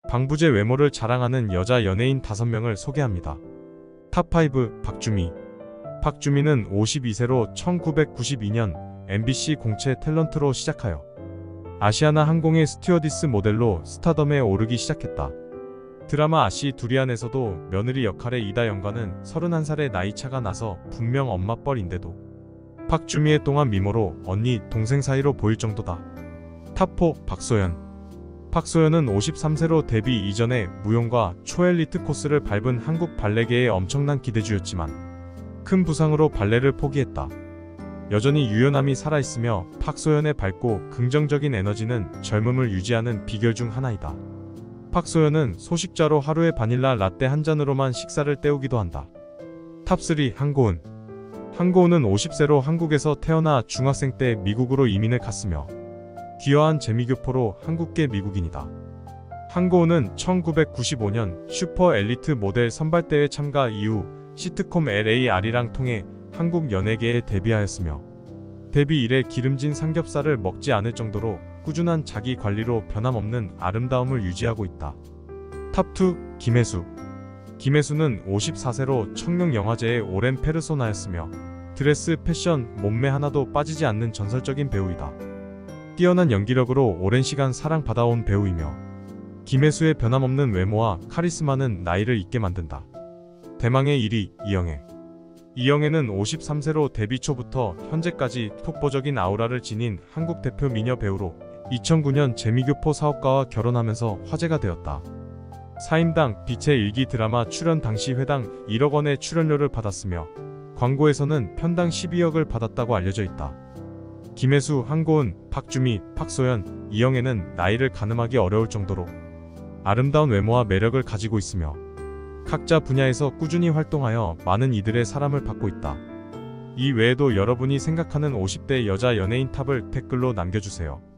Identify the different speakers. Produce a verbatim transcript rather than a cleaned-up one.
Speaker 1: 방부제 외모를 자랑하는 여자 연예인 다섯 명을 소개합니다. 탑 파이브 박주미. 박주미는 오십이 세로 천구백구십이 년 엠비씨 공채 탤런트로 시작하여 아시아나 항공의 스튜어디스 모델로 스타덤에 오르기 시작했다. 드라마 아시 두리안에서도 며느리 역할의 이다영과는 서른한 살의 나이차가 나서 분명 엄마뻘인데도 박주미의 동안 미모로 언니, 동생 사이로 보일 정도다. 탑 사 박소연. 박소연은 오십삼 세로 데뷔 이전에 무용과 초엘리트 코스를 밟은 한국 발레계의 엄청난 기대주였지만 큰 부상으로 발레를 포기했다. 여전히 유연함이 살아있으며 박소연의 밝고 긍정적인 에너지는 젊음을 유지하는 비결 중 하나이다. 박소연은 소식자로 하루에 바닐라 라떼 한 잔으로만 식사를 때우기도 한다. 탑 삼 한고은. 한고은은 오십 세로 한국에서 태어나 중학생 때 미국으로 이민을 갔으며 귀화한 재미교포로 한국계 미국인이다. 한고은은 천구백구십오 년 슈퍼 엘리트 모델 선발대회 참가 이후 시트콤 엘에이알이랑 통해 한국 연예계에 데뷔하였으며 데뷔 이래 기름진 삼겹살을 먹지 않을 정도로 꾸준한 자기 관리로 변함없는 아름다움을 유지하고 있다. 탑 이 김혜수. 김혜수는 오십사 세로 청룡영화제의 오랜 페르소나였으며 드레스, 패션, 몸매 하나도 빠지지 않는 전설적인 배우이다. 뛰어난 연기력으로 오랜 시간 사랑받아온 배우이며 김혜수의 변함없는 외모와 카리스마는 나이를 잊게 만든다. 대망의 일 위 이영애. 이영애는 오십삼 세로 데뷔 초부터 현재까지 독보적인 아우라를 지닌 한국 대표 미녀 배우로 이천구 년 재미교포 사업가와 결혼하면서 화제가 되었다. 사임당 빛의 일기 드라마 출연 당시 회당 일억 원의 출연료를 받았으며 광고에서는 편당 십이억을 받았다고 알려져 있다. 김혜수, 한고은, 박주미, 박소연, 이영애는 나이를 가늠하기 어려울 정도로 아름다운 외모와 매력을 가지고 있으며 각자 분야에서 꾸준히 활동하여 많은 이들의 사랑을 받고 있다. 이 외에도 여러분이 생각하는 오십 대 여자 연예인 탑을 댓글로 남겨주세요.